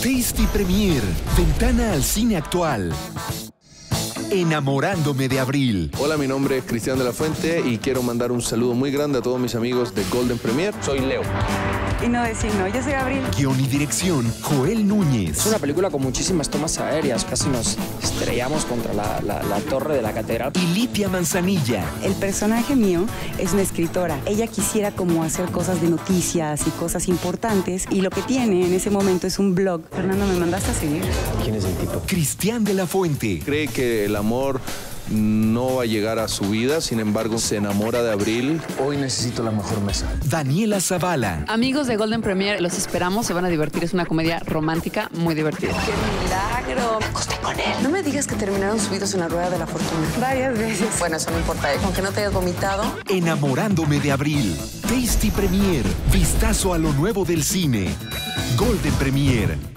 Tasty Premier, ventana al cine actual. Enamorándome de Abril. Hola, mi nombre es Cristian de la Fuente y quiero mandar un saludo muy grande a todos mis amigos de Golden Premier. Soy Leo. Y no decir no, yo soy Abril. Guión y dirección, Joel Núñez. Es una película con muchísimas tomas aéreas, casi nos estrellamos contra la torre de la catedral. Y Litia Manzanilla. El personaje mío es una escritora. Ella quisiera como hacer cosas de noticias y cosas importantes, y lo que tiene en ese momento es un blog. Fernando, ¿me mandaste a seguir? ¿Quién es el tipo? Cristian de la Fuente. Cree que el amor no va a llegar a su vida, sin embargo se enamora de Abril. Hoy necesito la mejor mesa. Daniela Zavala. Amigos de Golden Premier, los esperamos, se van a divertir, es una comedia romántica muy divertida. ¡Qué milagro! Me acosté con él. No me digas que terminaron subidos en la rueda de la fortuna. Varias veces. Bueno, eso no importa, con que no te hayas vomitado. Enamorándome de Abril. Tasty Premier, vistazo a lo nuevo del cine. Golden Premier.